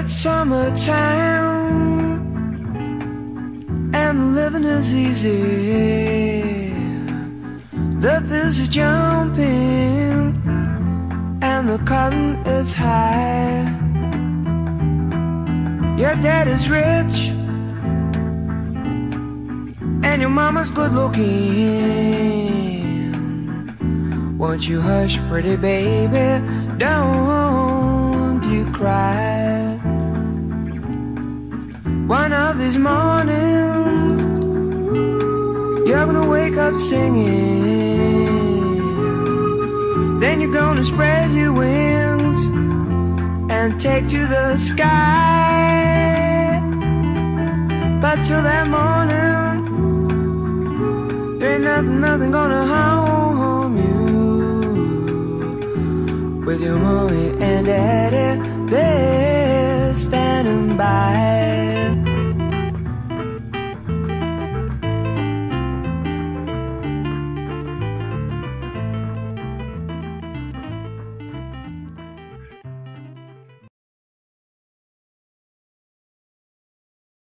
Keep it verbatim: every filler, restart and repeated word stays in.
It's summertime and the living is easy. The fields are jumping and the cotton is high. Your dad is rich and your mama's good looking. Won't you hush, pretty baby, don't you cry. One of these mornings you're gonna wake up singing. Then you're gonna spread your wings and take to the sky. But till that morning, there ain't nothing, nothing gonna harm you. With your mommy and daddy, they're standing by.